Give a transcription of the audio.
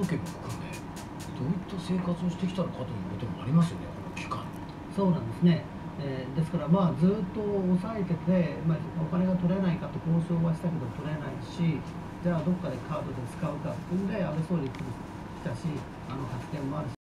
けも含め、どういった生活をしてきたのかということもありますよね、この期間。 そうなんですね。ですから、まあ、ずっと抑えてて、まあ、お金が取れないかと交渉はしたけど取れないし、じゃあどっかでカードで使うかっていうんで、安倍総理来たし、発言もあるし。